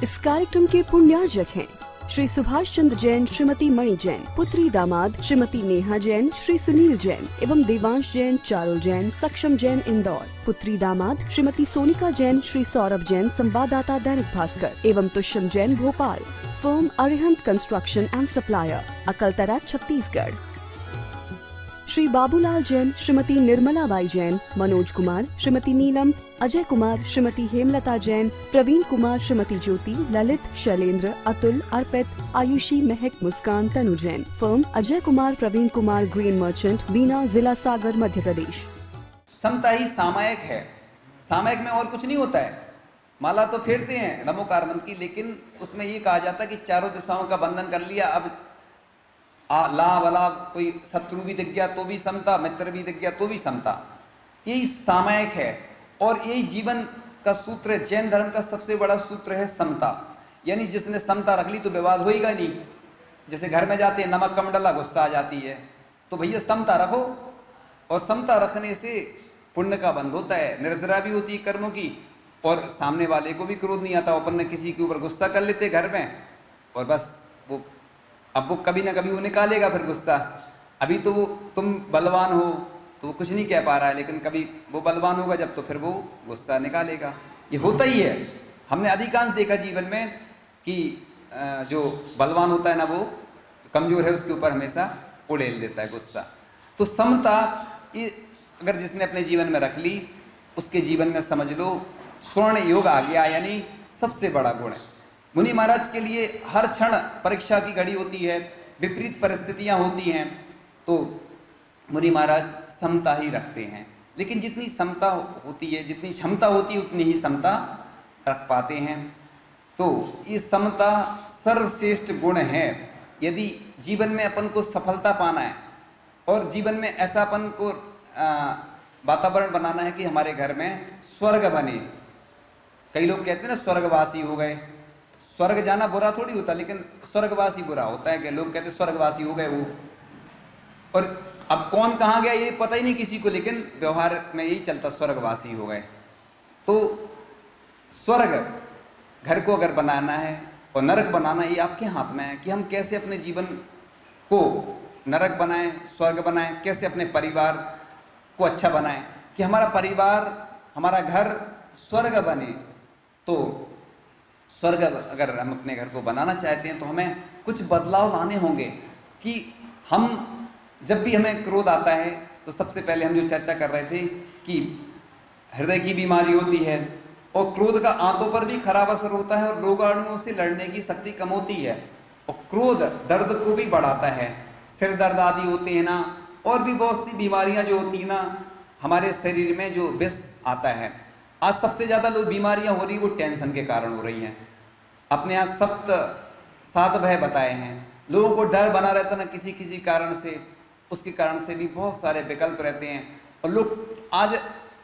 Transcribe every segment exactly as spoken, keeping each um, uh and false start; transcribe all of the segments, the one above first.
इस कार्यक्रम के पुण्यार्जक हैं श्री सुभाष चंद्र जैन, श्रीमती मणि जैन, पुत्री दामाद श्रीमती नेहा जैन, श्री सुनील जैन एवं देवांश जैन, चारुल जैन, सक्षम जैन इंदौर, पुत्री दामाद श्रीमती सोनिका जैन, श्री सौरभ जैन, संवाददाता दैनिक भास्कर एवं Tushyam Jain, Bhopal. Firm Arihant construction and supplier, Akaltara, Chhattisgarh. Shri Babulal Jain, Shrimati Nirmala Bai Jain, Manoj Kumar, Shrimati Neelam, Ajay Kumar, Shrimati Hemlata Jain, Praveen Kumar, Shrimati Jyoti, Lalit, Shailendra, Atul, Arpit, Ayushi, Mahak, Muskan, Tanu Jain. Firm Ajay Kumar, Praveen Kumar, green merchant, Bina, जिला सागर, मध्य प्रदेश। समता ही सामायिक है। सामायिक में और कुछ नहीं होता है। माला तो फेरते हैं नमोकार मंत्र की, लेकिन उसमें ये कहा जाता है कि चारों दिशाओं का बंधन कर लिया, अब लाभ अलाभ, कोई शत्रु भी दिख गया तो भी समता, मित्र भी दिख गया तो भी समता। यही सामायिक है और यही जीवन का सूत्र है। जैन धर्म का सबसे बड़ा सूत्र है समता। यानी जिसने समता रख ली तो विवाद होएगा नहीं। जैसे घर में जाते हैं, नमक कम डला, गुस्सा आ जाती है, तो भैया समता रखो। और समता रखने से पुण्य का बंध होता है, निर्जरा भी होती है कर्मों की, और सामने वाले को भी क्रोध नहीं आता। अपन ने किसी के ऊपर गुस्सा कर लेते घर में, और बस वो अब वो कभी ना कभी वो निकालेगा फिर गुस्सा। अभी तो वो तुम बलवान हो तो वो कुछ नहीं कह पा रहा है, लेकिन कभी वो बलवान होगा जब, तो फिर वो गुस्सा निकालेगा। ये होता ही है। हमने अधिकांश देखा जीवन में कि जो बलवान होता है ना, वो कमजोर है उसके ऊपर हमेशा उड़ेल देता है गुस्सा। तो समता ये अगर जिसने अपने जीवन में रख ली, उसके जीवन में समझ लो स्वर्ण योग आ गया, यानी सबसे बड़ा गुण है। मुनि महाराज के लिए हर क्षण परीक्षा की घड़ी होती है, विपरीत परिस्थितियां होती हैं, तो मुनि महाराज समता ही रखते हैं। लेकिन जितनी समता होती है, जितनी क्षमता होती है, उतनी ही समता रख पाते हैं। तो ये समता सर्वश्रेष्ठ गुण है। यदि जीवन में अपन को सफलता पाना है और जीवन में ऐसा अपन को वातावरण बनाना है कि हमारे घर में स्वर्ग बने। कई लोग कहते हैं ना स्वर्गवासी हो गए। स्वर्ग जाना बुरा थोड़ी होता, लेकिन स्वर्गवासी बुरा होता है कि लोग कहते हैं स्वर्गवासी हो गए वो। और अब कौन कहाँ गया ये पता ही नहीं किसी को, लेकिन व्यवहार में यही चलता, स्वर्गवासी हो गए। तो स्वर्ग घर को अगर बनाना है और नरक बनाना, ये आपके हाथ में है कि हम कैसे अपने जीवन को नरक बनाएं, स्वर्ग बनाएं, कैसे अपने परिवार को अच्छा बनाएं कि हमारा परिवार, हमारा घर स्वर्ग बने। तो स्वर्ग अगर हम अपने घर को बनाना चाहते हैं तो हमें कुछ बदलाव लाने होंगे। कि हम जब भी हमें क्रोध आता है तो सबसे पहले हम जो चर्चा कर रहे थे कि हृदय की बीमारी होती है और क्रोध का आंतों पर भी खराब असर होता है और रोगाणुओं से लड़ने की शक्ति कम होती है। और क्रोध दर्द को भी बढ़ाता है, सिर दर्द आदि होते हैं ना, और भी बहुत सी बीमारियां जो होती हैं ना, हमारे शरीर में जो विष आता है। आज सबसे ज़्यादा लोग बीमारियां हो रही वो टेंशन के कारण हो रही हैं। अपने यहाँ सप्त सात भय बताए हैं। लोगों को डर बना रहता ना किसी किसी कारण से, उसके कारण से भी बहुत सारे विकल्प रहते हैं। और लोग आज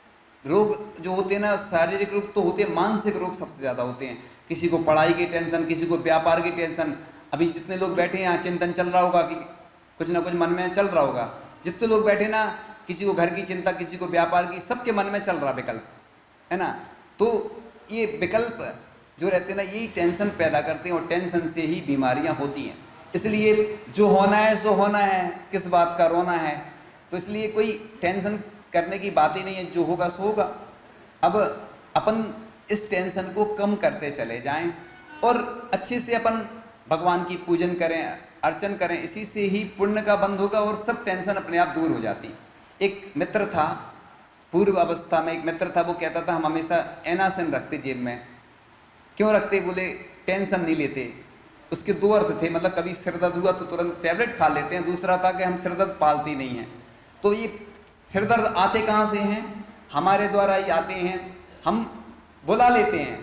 रोग जो होते हैं ना, शारीरिक रोग तो होते हैं, मानसिक रोग सबसे ज़्यादा होते हैं। किसी को पढ़ाई की टेंशन, किसी को व्यापार की टेंशन। अभी जितने लोग बैठे हैं यहाँ चिंतन चल रहा होगा कि कुछ ना कुछ मन में चल रहा होगा। जितने लोग बैठे ना, किसी को घर की चिंता, किसी को व्यापार की, सबके मन में चल रहा विकल्प है ना। तो ये विकल्प जो रहते हैं ना, यही टेंशन पैदा करते हैं और टेंशन से ही बीमारियां होती हैं। इसलिए जो होना है सो होना है, किस बात का रोना है। तो इसलिए कोई टेंशन करने की बात ही नहीं है, जो होगा सो होगा। अब अपन इस टेंशन को कम करते चले जाएं और अच्छे से अपन भगवान की पूजन करें, अर्चन करें। इसी से ही पुण्य का बंध होगा और सब टेंशन अपने आप दूर हो जाती। एक मित्र था, पूर्व अवस्था में एक मित्र था, वो कहता था हम हमेशा एनासिन रखते जेब में। क्यों रखते? बोले टेंशन नहीं लेते। उसके दो अर्थ थे, मतलब कभी सिर दर्द हुआ तो तुरंत टैबलेट खा लेते हैं, दूसरा था कि हम सिर दर्द पालती नहीं हैं। तो ये सिर दर्द आते कहाँ से हैं? हमारे द्वारा ही आते हैं, हम बुला लेते हैं।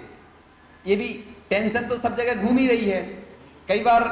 ये भी टेंशन तो सब जगह घूम ही रही है। कई बार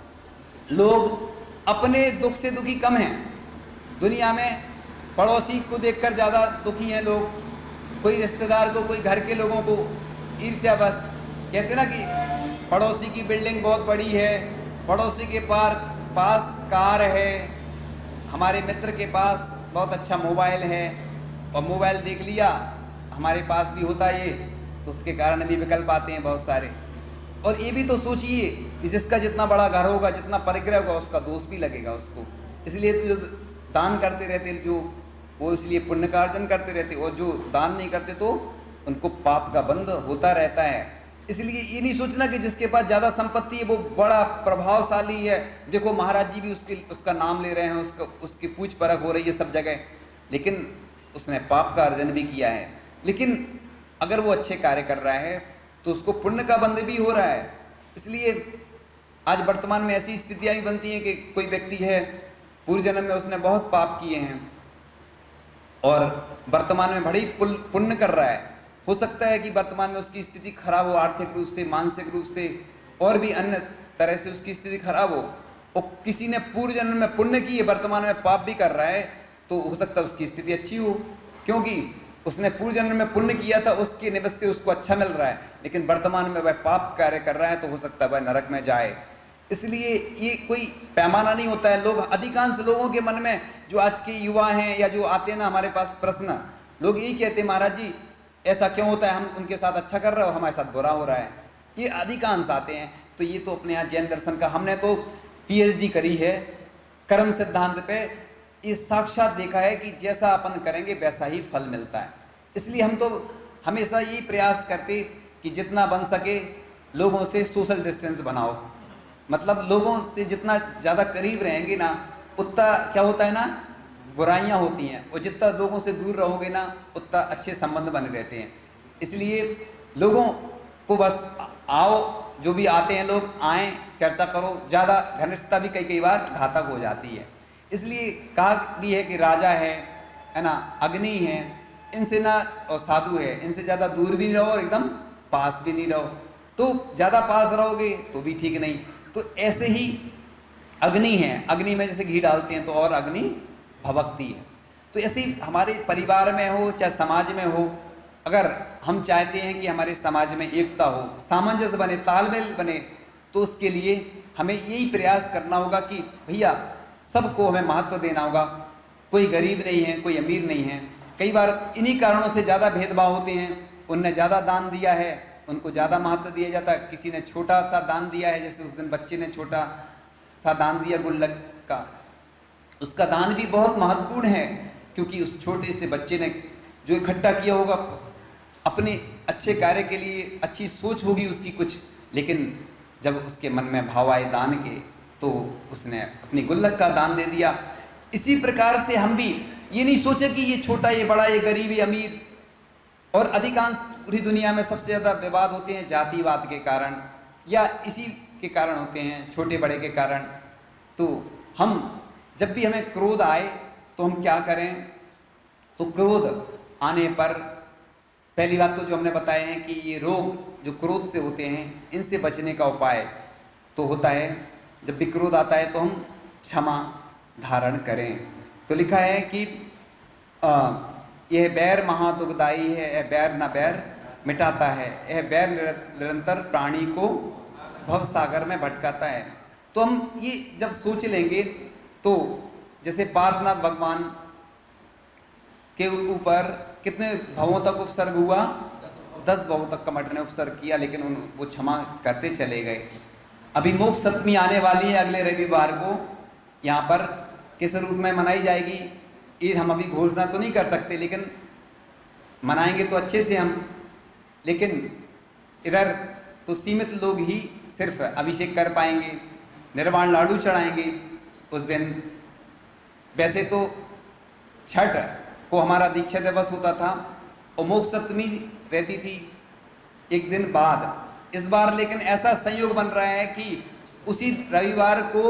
लोग अपने दुख से दुखी कम हैं। दुनिया में पड़ोसी को देखकर ज़्यादा दुखी हैं लोग, कोई रिश्तेदार को, कोई घर के लोगों को ईर्ष्या। बस कहते ना कि पड़ोसी की बिल्डिंग बहुत बड़ी है, पड़ोसी के पार पास कार है, हमारे मित्र के पास बहुत अच्छा मोबाइल है, और मोबाइल देख लिया हमारे पास भी होता ये, तो उसके कारण भी विकल्प आते हैं बहुत सारे। और ये भी तो सोचिए कि जिसका जितना बड़ा घर होगा, जितना परिग्रह होगा, उसका दोष भी लगेगा उसको। इसलिए तो जो दान करते रहते जो वो इसलिए पुण्य का अर्जन करते रहते, और जो दान नहीं करते तो उनको पाप का बंध होता रहता है। इसलिए ये नहीं सोचना कि जिसके पास ज़्यादा संपत्ति है वो बड़ा प्रभावशाली है। देखो महाराज जी भी उसके उसका नाम ले रहे हैं, उसका उसकी पूछ परख हो रही है सब जगह, लेकिन उसने पाप का अर्जन भी किया है। लेकिन अगर वो अच्छे कार्य कर रहा है तो उसको पुण्य का बंध भी हो रहा है। इसलिए आज वर्तमान में ऐसी स्थितियाँ भी बनती हैं कि कोई व्यक्ति है, पूर्व जन्म में उसने बहुत पाप किए हैं और वर्तमान में बड़ी पुण्य कर रहा है। हो सकता है कि वर्तमान में उसकी स्थिति खराब हो, आर्थिक रूप से, मानसिक रूप से, और भी अन्य तरह से उसकी स्थिति खराब हो, और किसी ने पूर्व जन्म में पुण्य की है, वर्तमान में पाप भी कर रहा है, तो हो सकता है उसकी स्थिति अच्छी हो, क्योंकि उसने पूर्व जन्म में पुण्य किया था, उसके निमित्त से उसको अच्छा मिल रहा है। लेकिन वर्तमान में वह पाप कार्य कर रहा है तो हो सकता है वह नरक में जाए। इसलिए ये कोई पैमाना नहीं होता है। लोग, अधिकांश लोगों के मन में, जो आज के युवा हैं या जो आते हैं ना हमारे पास प्रश्न, लोग यही कहते हैं महाराज जी ऐसा क्यों होता है, हम उनके साथ अच्छा कर रहे हो, हमारे साथ बुरा हो रहा है। ये अधिकांश आते हैं। तो ये तो अपने यहाँ जैन दर्शन का, हमने तो पीएचडी करी है कर्म सिद्धांत पे, ये साक्षात देखा है कि जैसा अपन करेंगे वैसा ही फल मिलता है। इसलिए हम तो हमेशा यही प्रयास करते कि जितना बन सके लोगों से सोशल डिस्टेंस बनाओ, मतलब लोगों से जितना ज़्यादा करीब रहेंगे ना उतना क्या होता है ना, बुराइयां होती हैं, और जितना लोगों से दूर रहोगे ना उतना अच्छे संबंध बने रहते हैं। इसलिए लोगों को बस आओ, जो भी आते हैं लोग आएँ, चर्चा करो, ज़्यादा घनिष्ठता भी कई कई बार घातक हो जाती है। इसलिए कहा भी है कि राजा है है ना, अग्नि है, इनसे ना, और साधु है, इनसे ज़्यादा दूर भी नहीं रहो और एकदम पास भी नहीं रहो। तो ज़्यादा पास रहोगे तो भी ठीक नहीं। तो ऐसे ही अग्नि है, अग्नि में जैसे घी डालते हैं तो और अग्नि भभकती है। तो ऐसे ही हमारे परिवार में हो चाहे समाज में हो, अगर हम चाहते हैं कि हमारे समाज में एकता हो, सामंजस्य बने, तालमेल बने, तो उसके लिए हमें यही प्रयास करना होगा कि भैया सबको हमें महत्व देना होगा। कोई गरीब नहीं है, कोई अमीर नहीं है। कई बार इन्हीं कारणों से ज़्यादा भेदभाव होते हैं। उनने ज़्यादा दान दिया है, उनको ज़्यादा महत्व दिया जाता है। किसी ने छोटा सा दान दिया है, जैसे उस दिन बच्चे ने छोटा सा दान दिया गुल्लक का, उसका दान भी बहुत महत्वपूर्ण है, क्योंकि उस छोटे से बच्चे ने जो इकट्ठा किया होगा अपने अच्छे कार्य के लिए, अच्छी सोच होगी उसकी कुछ, लेकिन जब उसके मन में भाव आए दान के तो उसने अपनी गुल्लक का दान दे दिया। इसी प्रकार से हम भी ये नहीं सोचे कि ये छोटा, ये बड़ा, ये गरीब, ये अमीर। और अधिकांश पूरी दुनिया में सबसे ज़्यादा विवाद होते हैं जातिवाद के कारण, या इसी के कारण होते हैं, छोटे बड़े के कारण। तो हम जब भी हमें क्रोध आए तो हम क्या करें, तो क्रोध आने पर पहली बात तो जो हमने बताए हैं कि ये रोग जो क्रोध से होते हैं, इनसे बचने का उपाय तो होता है, जब भी क्रोध आता है तो हम क्षमा धारण करें। तो लिखा है कि आ, यह बैर महादुखदाई है, यह बैर न बैर मिटाता है, यह बैर निरंतर प्राणी को भव सागर में भटकाता है। तो हम ये जब सोच लेंगे तो जैसे पार्श्वनाथ भगवान के ऊपर कितने भवों तक उपसर्ग हुआ, दस भवों तक कमठ ने उपसर्ग किया, लेकिन उन वो क्षमा करते चले गए। अभी मोक्ष सप्तमी आने वाली है अगले रविवार को, यहाँ पर किस रूप में मनाई जाएगी ये हम अभी घोषणा तो नहीं कर सकते, लेकिन मनाएंगे तो अच्छे से हम। लेकिन इधर तो सीमित लोग ही सिर्फ अभिषेक कर पाएंगे, निर्वाण लाडू चढ़ाएंगे उस दिन। वैसे तो छठ को हमारा दीक्षा दिवस होता था और मोक्ष सप्तमी रहती थी एक दिन बाद। इस बार लेकिन ऐसा संयोग बन रहा है कि उसी रविवार को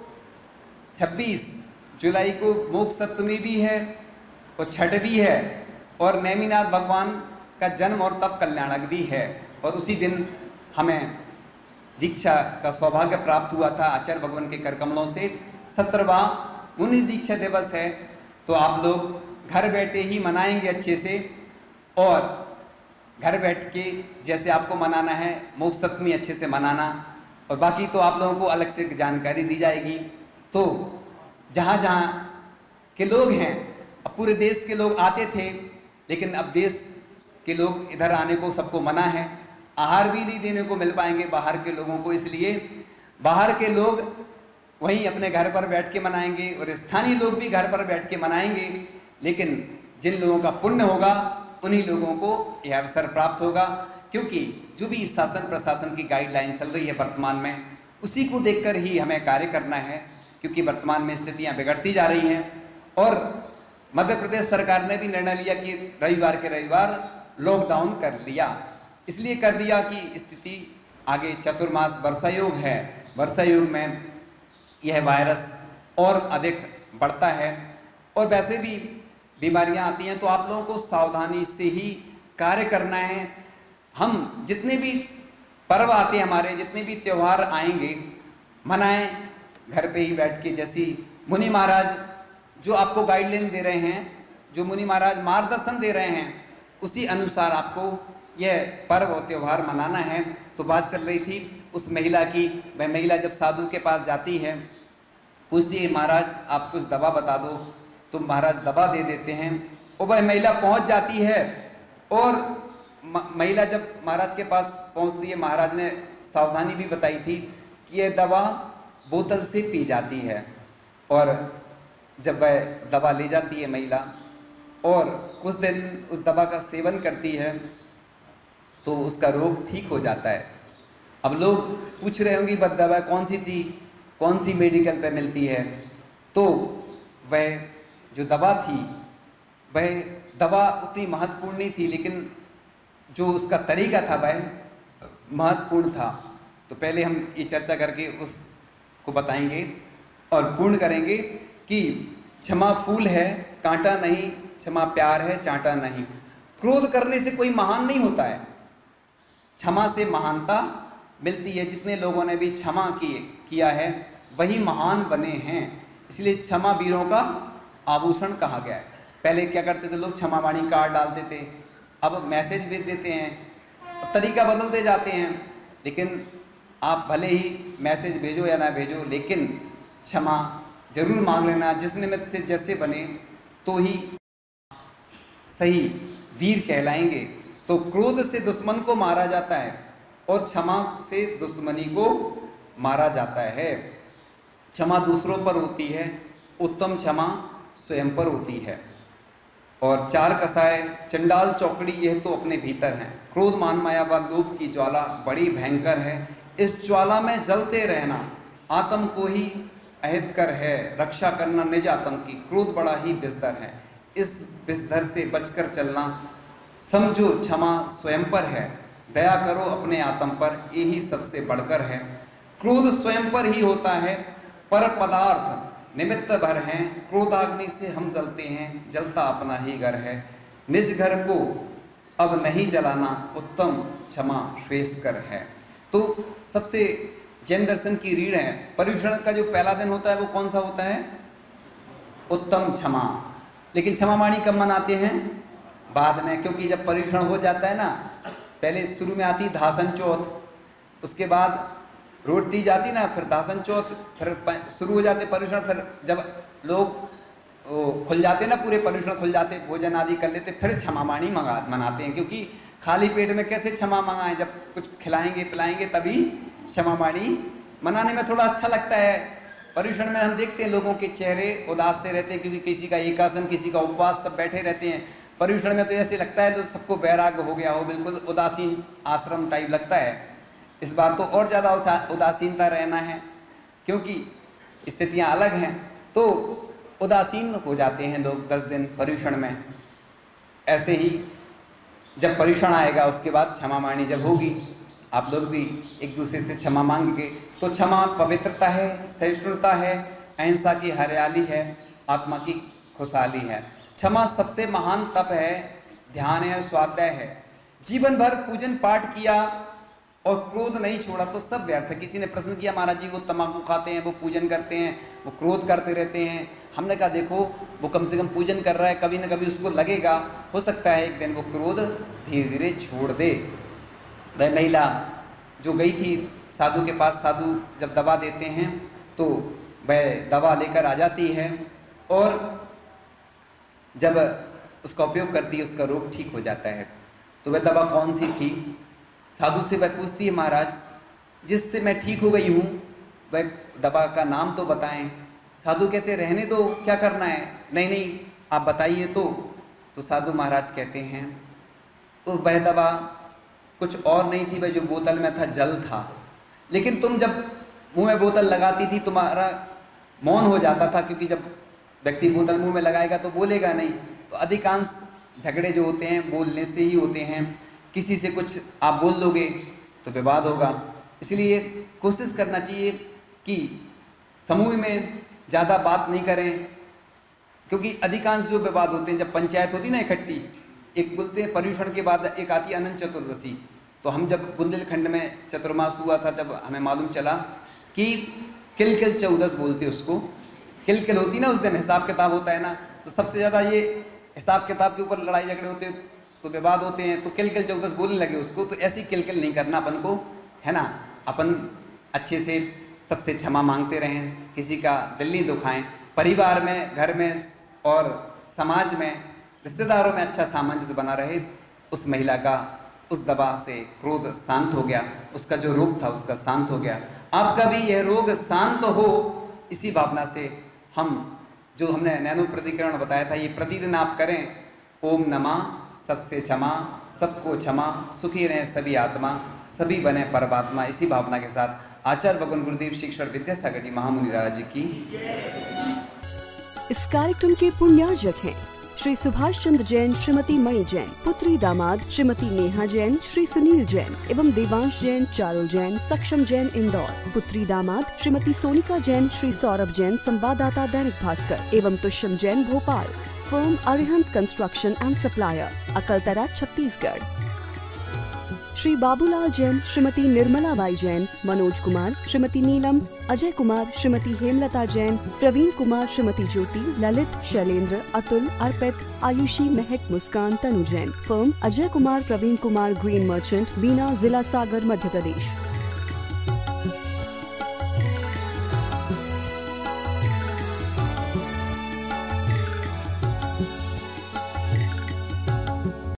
छब्बीस जुलाई को मोक्ष सप्तमी भी है और छठ भी है, और नेमिनाथ भगवान का जन्म और तप कल्याणक भी है। और उसी दिन हमें दीक्षा का सौभाग्य प्राप्त हुआ था आचार्य भगवान के कर कमलों से। सत्रहवां मुनि दीक्षा दिवस है, तो आप लोग घर बैठे ही मनाएंगे अच्छे से, और घर बैठ के जैसे आपको मनाना है मोक्ष सप्तमी अच्छे से मनाना, और बाकी तो आप लोगों को अलग से जानकारी दी जाएगी। तो जहाँ जहाँ के लोग हैं, अब पूरे देश के लोग आते थे, लेकिन अब देश के लोग इधर आने को सबको मना है, आहार भी नहीं देने को मिल पाएंगे बाहर के लोगों को, इसलिए बाहर के लोग वहीं अपने घर पर बैठ के मनाएंगे और स्थानीय लोग भी घर पर बैठ के मनाएंगे, लेकिन जिन लोगों का पुण्य होगा उन्हीं लोगों को यह अवसर प्राप्त होगा, क्योंकि जो भी शासन प्रशासन की गाइडलाइन चल रही है वर्तमान में, उसी को देखकर ही हमें कार्य करना है, क्योंकि वर्तमान में स्थितियां बिगड़ती जा रही हैं। और मध्य प्रदेश सरकार ने भी निर्णय लिया कि रविवार के रविवार लॉकडाउन कर लिया, इसलिए कर दिया कि स्थिति आगे चतुर्मास वर्षा योग है, वर्षा योग में यह वायरस और अधिक बढ़ता है और वैसे भी बीमारियां आती हैं, तो आप लोगों को सावधानी से ही कार्य करना है। हम जितने भी पर्व आते हैं, हमारे जितने भी त्यौहार आएंगे, मनाएं घर पे ही बैठ के। जैसी मुनि महाराज जो आपको गाइडलाइन दे रहे हैं, जो मुनि महाराज मार्गदर्शन दे रहे हैं, उसी अनुसार आपको यह पर्व और त्यौहार मनाना है। तो बात चल रही थी उस महिला की, वह महिला जब साधु के पास जाती है, पूछती है महाराज आप कुछ दवा बता दो, तो महाराज दवा दे देते हैं और वह महिला पहुंच जाती है। और महिला जब महाराज के पास पहुंचती है, महाराज ने सावधानी भी बताई थी कि यह दवा बोतल से पी जाती है, और जब वह दवा ले जाती है महिला और कुछ दिन उस दवा का सेवन करती है तो उसका रोग ठीक हो जाता है। अब लोग पूछ रहे होंगे बस दवा कौन सी थी, कौन सी मेडिकल पे मिलती है, तो वह जो दवा थी वह दवा उतनी महत्वपूर्ण नहीं थी, लेकिन जो उसका तरीका था वह महत्वपूर्ण था। तो पहले हम ये चर्चा करके उसको बताएंगे और पूर्ण करेंगे कि क्षमा फूल है कांटा नहीं, क्षमा प्यार है चांटा नहीं। क्रोध करने से कोई महान नहीं होता है, क्षमा से महानता मिलती है। जितने लोगों ने भी क्षमा किए किया है वही महान बने हैं, इसलिए क्षमा वीरों का आभूषण कहा गया है। पहले क्या करते थे लोग, क्षमा वाणी कार्ड डालते थे, अब मैसेज भेज देते हैं, तरीका बदलते जाते हैं। लेकिन आप भले ही मैसेज भेजो या ना भेजो, लेकिन क्षमा जरूर मांग लेना, जिस निमित्त से जैसे बने तो ही सही वीर कहलाएंगे। तो क्रोध से दुश्मन को मारा जाता है और क्षमा से दुश्मनी को मारा जाता है। क्षमा दूसरों पर होती है, उत्तम क्षमा स्वयं पर होती है। और चार कसाय चंडाल चौकड़ी यह तो अपने भीतर हैं। क्रोध मान माया व लोभ की ज्वाला बड़ी भयंकर है, इस ज्वाला में जलते रहना आत्म को ही अहितकर है, रक्षा करना निज आत्म की। क्रोध बड़ा ही विषधर है, इस विषधर से बचकर चलना समझो क्षमा स्वयं पर है। दया करो अपने आत्म पर, यही सबसे बढ़कर है। क्रोध स्वयं पर ही होता है, पर पदार्थ निमित्त भर हैं। क्रोधाग्नि से हम जलते हैं, जलता अपना ही घर है। निज घर को अब नहीं जलाना, उत्तम क्षमा श्रेष्ठकर है। तो सबसे जैन दर्शन की रीढ़ है। पर्युषण का जो पहला दिन होता है वो कौन सा होता है? उत्तम क्षमा। लेकिन क्षमा वाणी कब मनाते हैं? बाद में, क्योंकि जब पर्युषण हो जाता है ना, पहले शुरू में आती धासन चौथ, उसके बाद रोट तीज आती ना, फिर दासन चौथ, फिर शुरू हो जाते पर्युषण। फिर जब लोग खुल जाते ना, पूरे पर्युषण खुल जाते, भोजन आदि कर लेते, फिर क्षमा वाणी मंगा मनाते हैं। क्योंकि खाली पेट में कैसे क्षमा मंगाएं, जब कुछ खिलाएंगे पिलाएंगे तभी क्षमा वाणी मनाने में थोड़ा अच्छा लगता है। पर्युषण में हम देखते हैं लोगों के चेहरे उदास से रहते हैं, क्योंकि किसी का एकासन, किसी का उपवास, सब बैठे रहते हैं। पर्युषण में तो ऐसे लगता है तो सबको वैराग्य हो गया हो, बिल्कुल उदासीन आश्रम टाइप लगता है। इस बार तो और ज़्यादा उदासीनता रहना है, क्योंकि स्थितियां अलग हैं, तो उदासीन हो जाते हैं लोग दस दिन पर्युषण में। ऐसे ही जब पर्युषण आएगा उसके बाद क्षमा वाणी जब होगी, आप लोग भी एक दूसरे से क्षमा मांगेंगे। तो क्षमा पवित्रता है, सहिष्णुता है, अहिंसा की हरियाली है, आत्मा की खुशहाली है। क्षमा सबसे महान तप है, ध्यान है, स्वाध्याय है। जीवन भर पूजन पाठ किया और क्रोध नहीं छोड़ा तो सब व्यर्थ है। किसी ने प्रश्न किया महाराज जी वो तम्बाकू खाते हैं, वो पूजन करते हैं, वो क्रोध करते रहते हैं। हमने कहा देखो वो कम से कम पूजन कर रहा है, कभी ना कभी उसको लगेगा, हो सकता है एक दिन वो क्रोध धीरे धीरे छोड़ दे। वह महिला जो गई थी साधु के पास, साधु जब दवा देते हैं तो वह दवा लेकर आ जाती है और जब उसका उपयोग करती है उसका रोग ठीक हो जाता है। तो वह दवा कौन सी थी? साधु से वह पूछती है, महाराज जिससे मैं ठीक हो गई हूँ वह दवा का नाम तो बताएं। साधु कहते रहने दो, क्या करना है, नहीं नहीं आप बताइए तो तो साधु महाराज कहते हैं तो वह दवा कुछ और नहीं थी, वह जो बोतल में था जल था, लेकिन तुम जब मुंह में बोतल लगाती थी तुम्हारा मौन हो जाता था, क्योंकि जब व्यक्ति बोतल मुंह में लगाएगा तो बोलेगा नहीं। तो अधिकांश झगड़े जो होते हैं बोलने से ही होते हैं, किसी से कुछ आप बोल दोगे तो विवाद होगा। इसलिए कोशिश करना चाहिए कि समूह में ज़्यादा बात नहीं करें, क्योंकि अधिकांश जो विवाद होते हैं जब पंचायत होती ना इकट्ठी, एक बोलते हैं पर्यूषण के बाद एक आती है अनंत चतुर्दशी। तो हम जब बुंदेलखंड में चतुर्मास हुआ था तब हमें मालूम चला कि किल किल चौदस बोलते उसको, किल किल होती ना उस दिन हिसाब किताब होता है ना, तो सबसे ज़्यादा ये हिसाब किताब के ऊपर लड़ाई झगड़े होते तो विवाद होते हैं, तो किल किल चौदस बोलने लगे उसको। तो ऐसी किल किल नहीं करना अपन को, है ना, अपन अच्छे से सबसे क्षमा मांगते रहें, किसी का दिल नहीं दुखाएं, परिवार में, घर में और समाज में, रिश्तेदारों में अच्छा सामंजस्य बना रहे। उस महिला का उस दवा से क्रोध शांत हो गया, उसका जो रोग था उसका शांत हो गया। आपका भी यह रोग शांत हो, इसी भावना से हम जो हमने नैनो प्रतिकरण बताया था ये प्रतिदिन आप करें। ओम नमः, सबसे क्षमा, सबको क्षमा, सुखी रहें सभी आत्मा, सभी बने परमात्मा। इसी भावना के साथ आचार्य भगवान गुरुदेव शिक्षण विद्यासागर जी महामुनि राज की। इस कार्यक्रम के पुण्यार्जक हैं श्री सुभाष चंद्र जैन, श्रीमती मणि जैन, पुत्री दामाद श्रीमती नेहा जैन, श्री सुनील जैन एवं देवांश जैन, चारुल जैन, सक्षम जैन इंदौर, पुत्री दामाद श्रीमती सोनिका जैन, श्री सौरभ जैन, संवाददाता दैनिक भास्कर एवं Tushyam Jain, Bhopal, firm Arihant construction and supplier, Akaltara, Chhattisgarh. Shri Babulal Jain, Shrimati Nirmala Bai Jain, Manoj Kumar, Shrimati Neelam, Ajay Kumar, Shrimati Hemlata Jain, Praveen Kumar, Shrimati Jyoti, Lalit, Shailendra, Atul, Arpit, Ayushi, Mahak, Muskan, Tanu Jain, firm Ajay Kumar, Praveen Kumar, green merchant, Bina, जिला सागर, मध्य प्रदेश।